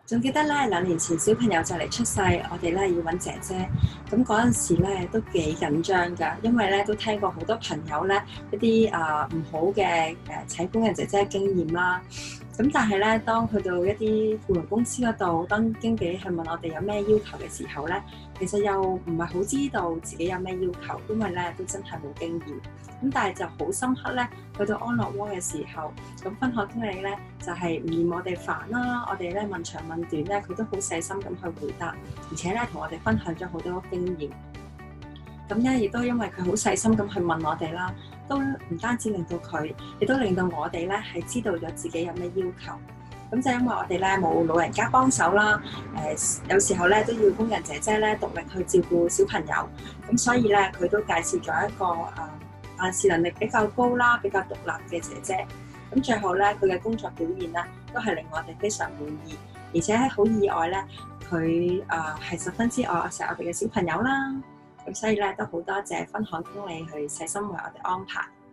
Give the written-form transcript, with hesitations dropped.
仲記得咧2年前小朋友就嚟出世，我哋咧要揾姐姐，咁嗰陣時咧都幾緊張㗎，因為咧都聽過好多朋友咧一啲唔好嘅請工人姐姐經驗啦。咁但係咧，當去到一啲僱傭公司嗰度，當經紀去問我哋有咩要求嘅時候咧，其實又唔係好知道自己有咩要求，因為咧都真係冇經驗。咁但係就好深刻咧，去到安樂窩嘅時候，咁分行經理咧就係唔嫌我哋煩啦，我哋咧問長問短咧，佢都好細心咁去回答，而且咧同我哋分享咗好多經驗。咁咧亦都因為佢好細心咁去問我哋啦，都唔單止令到佢，亦都令到我哋咧係知道咗自己有咩要求。咁就因為我哋咧冇老人家幫手啦，有時候咧都要工人姐姐咧獨力去照顧小朋友，咁所以咧佢都介紹咗一個辦事能力比較高啦、比較獨立嘅姐姐。咁最後咧佢嘅工作表現咧都係令我哋非常滿意，而且好意外咧佢係十分之愛錫我哋嘅小朋友啦。咁所以咧都好多謝分行經理去細心為我哋安排。